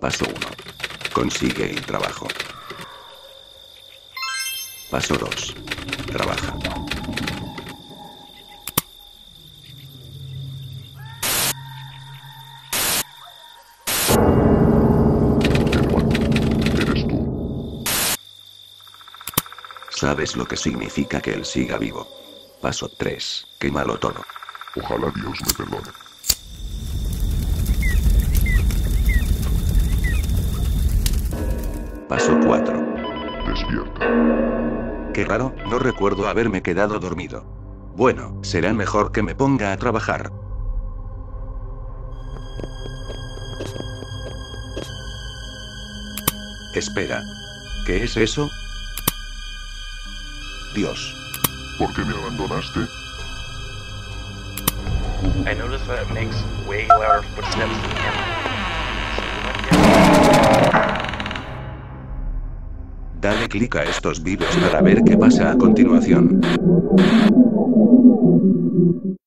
Paso 1. Consigue el trabajo. Paso 2. Trabaja. Eres tú. ¿Sabes lo que significa que él siga vivo? Paso 3. Quémalo todo. Ojalá Dios me perdone. Paso 4. Despierta. Qué raro, no recuerdo haberme quedado dormido. Bueno, será mejor que me ponga a trabajar. Espera. ¿Qué es eso? Dios. ¿Por qué me abandonaste? I noticed that it makes way louder footsteps than him. Dale clic a estos vídeos para ver qué pasa a continuación.